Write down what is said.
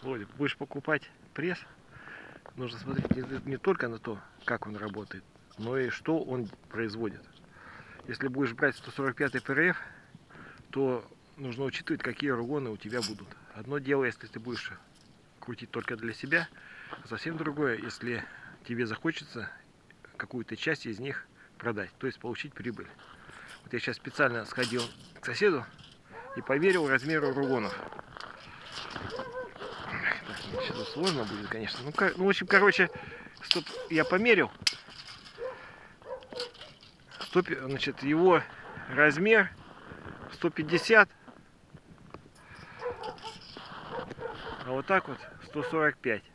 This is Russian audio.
Володя, будешь покупать пресс, нужно смотреть не только на то, как он работает, но и что он производит. Если будешь брать 145 ПРФ, то нужно учитывать, какие рулоны у тебя будут. Одно дело, если ты будешь крутить только для себя, а совсем другое, если тебе захочется какую-то часть из них продать, то есть получить прибыль. Вот я сейчас специально сходил к соседу и померил размеры рулонов. Сейчас сложно будет, конечно. Ну, в общем, короче, я померил. Значит, его размер 150, а вот так вот 145.